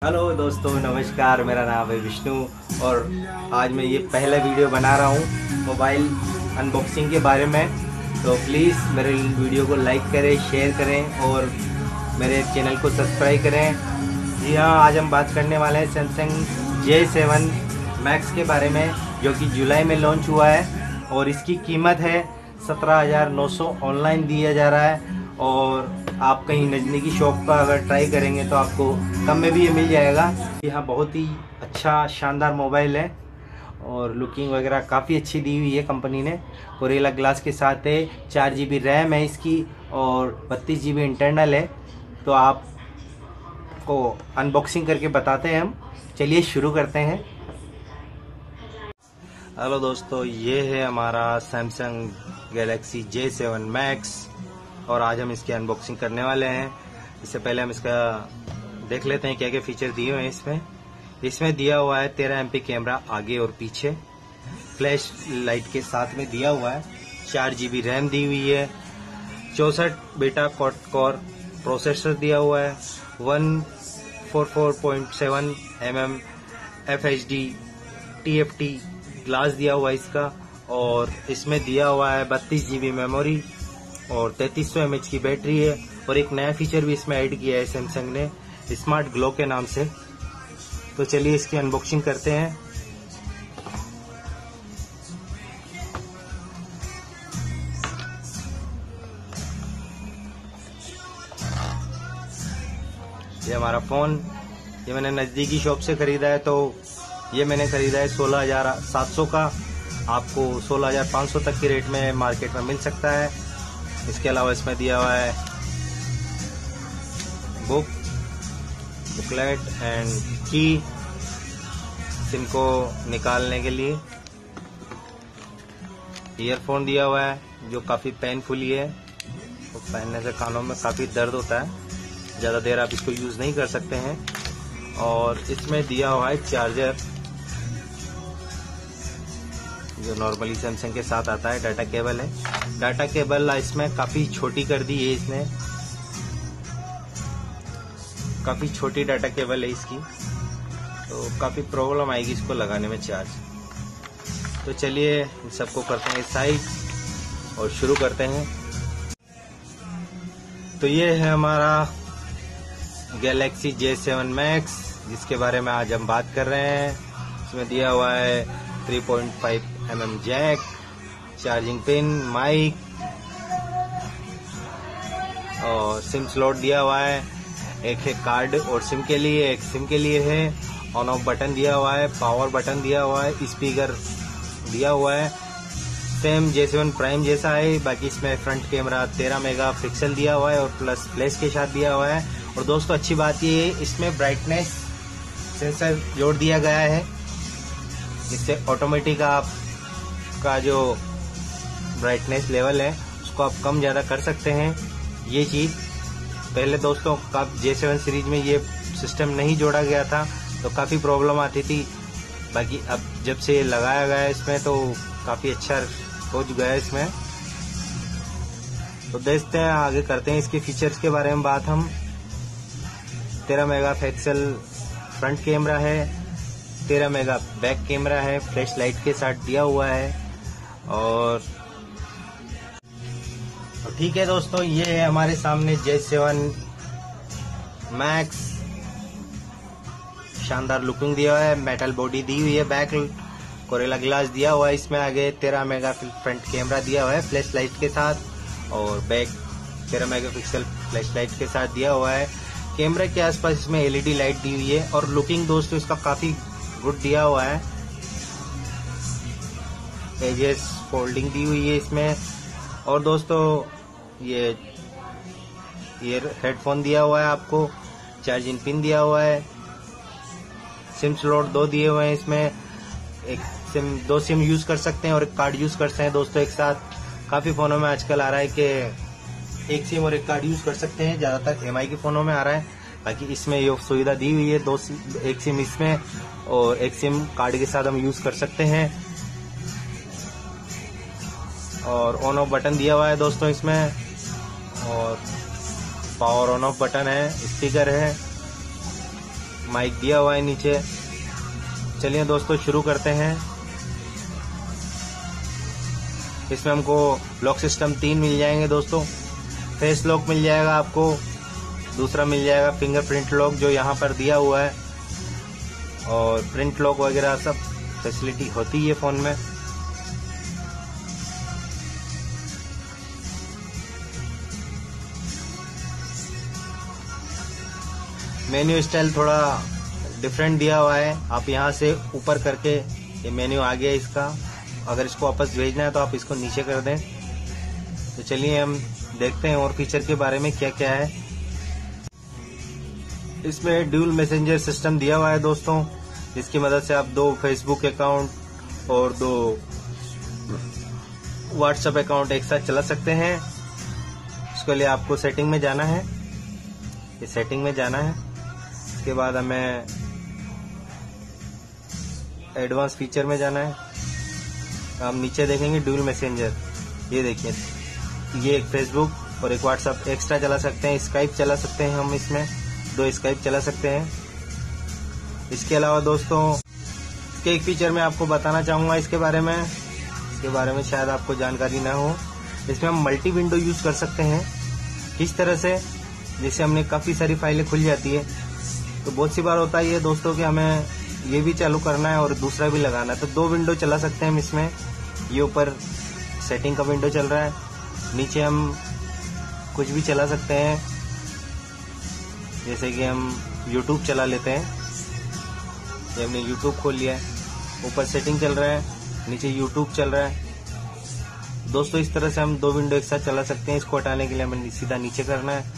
Hello दोस्तों, नमस्कार। मेरा नाम है विष्णु और आज मैं ये पहला वीडियो बना रहा हूँ मोबाइल अनबॉक्सिंग के बारे में। तो प्लीज़ मेरे वीडियो को लाइक करें, शेयर करें और मेरे चैनल को सब्सक्राइब करें। जी हाँ, आज हम बात करने वाले हैं सैमसंग J7 मैक्स के बारे में, जो कि जुलाई में लॉन्च हुआ है और इसकी कीमत है 17,900 ऑनलाइन दिया जा रहा है। और आप कहीं नज़दीकी शॉप का अगर ट्राई करेंगे तो आपको कम में भी ये मिल जाएगा। यहाँ बहुत ही अच्छा शानदार मोबाइल है और लुकिंग वगैरह काफ़ी अच्छी दी हुई है कंपनी ने। गोरिल्ला ग्लास के साथ है, 4 GB रैम है इसकी और 32 GB इंटरनल है। तो आपको अनबॉक्सिंग करके बताते हैं हम। चलिए शुरू करते हैं। हेलो दोस्तों, ये है हमारा सैमसंग गैलेक्सी J7 मैक्स और आज हम इसकी अनबॉक्सिंग करने वाले हैं। इससे पहले हम इसका देख लेते हैं क्या क्या फीचर दिए हुए हैं इसमें दिया हुआ है 13 MP कैमरा आगे और पीछे, फ्लैश लाइट के साथ में दिया हुआ है। 4 GB रैम दी हुई है, 64 बीटा कोर प्रोसेसर दिया हुआ है, 144.7 mm FHD TFT ग्लास दिया हुआ है इसका। और इसमें दिया हुआ है 32 GB मेमोरी और 3300 mAh की बैटरी है। और एक नया फीचर भी इसमें ऐड किया है सैमसंग ने, स्मार्ट ग्लो के नाम से। तो चलिए इसकी अनबॉक्सिंग करते हैं। ये हमारा फ़ोन, ये मैंने नज़दीकी शॉप से ख़रीदा है। तो ये मैंने ख़रीदा है 16,700 का। आपको 16,500 तक की रेट में मार्केट में मिल सकता है। इसके अलावा इसमें दिया हुआ है बुकलेट एंड की सिम को निकालने के लिए। ईयरफोन दिया हुआ है जो काफ़ी पेनफुली है, तो पहनने से कानों में काफ़ी दर्द होता है, ज़्यादा देर आप इसको यूज़ नहीं कर सकते हैं। और इसमें दिया हुआ है चार्जर जो नॉर्मली सैमसंग के साथ आता है। डाटा केबल है, डाटा केबल इसमें काफ़ी छोटी कर दी है इसने, काफ़ी छोटी डाटा केबल है इसकी, तो काफ़ी प्रॉब्लम आएगी इसको लगाने में चार्ज। तो चलिए इन सबको करते हैं साइड और शुरू करते हैं। तो ये है हमारा गैलेक्सी J7 मैक्स जिसके बारे में आज हम बात कर रहे हैं। इसमें दिया हुआ है 3.5 mm jack, charging pin, mic और सिम स्लॉट दिया हुआ है। एक है कार्ड और सिम के लिए, एक सिम के लिए है। ऑन ऑफ बटन दिया हुआ है, पावर बटन दिया हुआ है, स्पीकर दिया हुआ है। सेम J7 प्राइम जैसा है, बाकी इसमें फ्रंट कैमरा 13 मेगापिक्सल दिया हुआ है और प्लस फ्लैश के साथ दिया हुआ है। और दोस्तों अच्छी बात ये है, इसमें ब्राइटनेस सेंसर जोड़ दिया गया है, जिससे ऑटोमेटिक आपका जो ब्राइटनेस लेवल है उसको आप कम ज़्यादा कर सकते हैं। ये चीज़ पहले दोस्तों J7 सीरीज में ये सिस्टम नहीं जोड़ा गया था, तो काफ़ी प्रॉब्लम आती थी। बाकी अब जब से लगाया गया है इसमें तो काफ़ी अच्छा हो गया है इसमें। तो देखते हैं, आगे करते हैं इसके फीचर्स के बारे में बात हम। 13 मेगापिक्सल फ्रंट कैमरा है, 13 मेगा बैक कैमरा है, फ्लैश लाइट के साथ दिया हुआ है। और ठीक है दोस्तों, ये है हमारे सामने J7 मैक्स। शानदार लुकिंग दिया हुआ है, मेटल बॉडी दी हुई है, बैक गोरिल्ला ग्लास दिया हुआ है। इसमें आगे 13 मेगापिक्सल फ्रंट कैमरा दिया हुआ है फ्लैश लाइट के साथ और बैक 13 मेगापिक्सल फ्लैश लाइट के साथ दिया हुआ है। कैमरे के आसपास इसमें LED लाइट दी हुई है और लुकिंग दोस्तों इसका काफ़ी गुड दिया हुआ है। एजेस फोल्डिंग दी हुई है इसमें। और दोस्तों ये हेडफोन दिया हुआ है आपको, चार्जिंग पिन दिया हुआ है, सिम स्लॉट 2 दिए हुए हैं इसमें। एक सिम 2 सिम यूज़ कर सकते हैं और एक कार्ड यूज़ कर सकते हैं दोस्तों एक साथ। काफ़ी फ़ोनों में आजकल आ रहा है कि एक सिम और एक कार्ड यूज़ कर सकते हैं, ज़्यादातर MI के फ़ोनों में आ रहा है। बाकी इसमें ये सुविधा दी हुई है, एक सिम इसमें और एक सिम कार्ड के साथ हम यूज़ कर सकते हैं। और ऑन ऑफ बटन दिया हुआ है दोस्तों इसमें, और पावर ऑन ऑफ बटन है, स्पीकर है। माइक दिया हुआ है नीचे। चलिए दोस्तों शुरू करते हैं। इसमें हमको लॉक सिस्टम 3 मिल जाएंगे दोस्तों। फेस लॉक मिल जाएगा आपको, दूसरा मिल जाएगा फिंगरप्रिंट लॉक जो यहाँ पर दिया हुआ है, और प्रिंट लॉक वगैरह सब फैसिलिटी होती है फ़ोन में। मेन्यू स्टाइल थोड़ा डिफरेंट दिया हुआ है। आप यहाँ से ऊपर करके ये मेन्यू आ गया इसका। अगर इसको वापस भेजना है तो आप इसको नीचे कर दें। तो चलिए हम देखते हैं और फीचर के बारे में क्या क्या है। इसमें ड्यूल मैसेंजर सिस्टम दिया हुआ है दोस्तों, जिसकी मदद से आप 2 फेसबुक अकाउंट और 2 व्हाट्सएप अकाउंट एक साथ चला सकते हैं। इसके लिए आपको सेटिंग में जाना है, ये सेटिंग में जाना है। इसके बाद हमें एडवांस फीचर में जाना है। हम नीचे देखेंगे ड्यूल मैसेंजर, ये देखिए, ये एक फेसबुक और एक व्हाट्सएप एक्स्ट्रा चला सकते हैं। स्काइप चला सकते हैं, हम इसमें 2 स्काइप चला सकते हैं। इसके अलावा दोस्तों इसके एक फीचर मैं आपको बताना चाहूँगा इसके बारे में शायद आपको जानकारी ना हो। इसमें हम मल्टी विंडो यूज़ कर सकते हैं। किस तरह से? जैसे हमने काफ़ी सारी फाइलें खुल जाती है, तो बहुत सी बार होता है ये दोस्तों कि हमें ये भी चालू करना है और दूसरा भी लगाना है, तो 2 विंडो चला सकते हैं हम इसमें। ये ऊपर सेटिंग का विंडो चल रहा है, नीचे हम कुछ भी चला सकते हैं। जैसे कि हम YouTube चला लेते हैं, ये हमने YouTube खोल लिया है, ऊपर सेटिंग चल रहा है, नीचे YouTube चल रहा है दोस्तों। इस तरह से हम 2 विंडो एक साथ चला सकते हैं। इसको हटाने के लिए हमें सीधा नीचे करना है।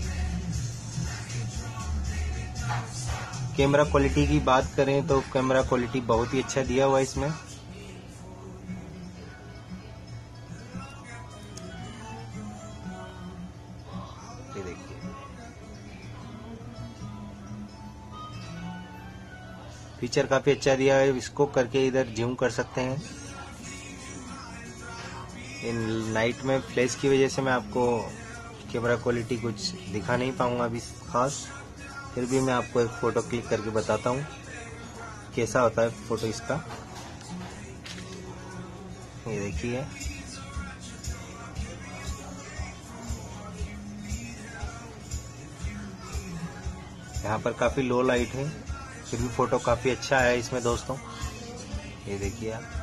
कैमरा क्वालिटी की बात करें तो कैमरा क्वालिटी बहुत ही अच्छा दिया हुआ है इसमें। ये देखिए, फीचर काफी अच्छा दिया है। इसको करके इधर जूम कर सकते हैं। इन नाइट में फ्लैश की वजह से मैं आपको कैमरा क्वालिटी कुछ दिखा नहीं पाऊंगा अभी खास, फिर भी मैं आपको एक फ़ोटो क्लिक करके बताता हूँ कैसा होता है फ़ोटो इसका। ये देखिए, यहाँ पर काफ़ी लो लाइट है, फिर भी फ़ोटो काफ़ी अच्छा है इसमें दोस्तों। ये देखिए आप।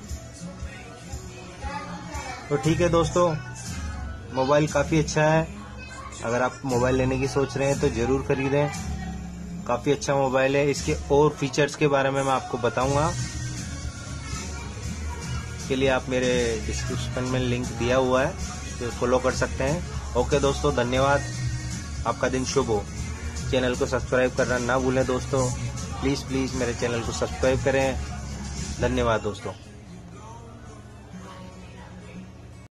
तो ठीक है दोस्तों, मोबाइल काफ़ी अच्छा है। अगर आप मोबाइल लेने की सोच रहे हैं तो ज़रूर खरीदें, काफ़ी अच्छा मोबाइल है। इसके और फीचर्स के बारे में मैं आपको बताऊंगा। इसके लिए आप मेरे डिस्क्रिप्शन में लिंक दिया हुआ है, तो फॉलो कर सकते हैं। ओके दोस्तों, धन्यवाद। आपका दिन शुभ हो। चैनल को सब्सक्राइब करना ना भूलें दोस्तों। प्लीज़ मेरे चैनल को सब्सक्राइब करें। धन्यवाद दोस्तों।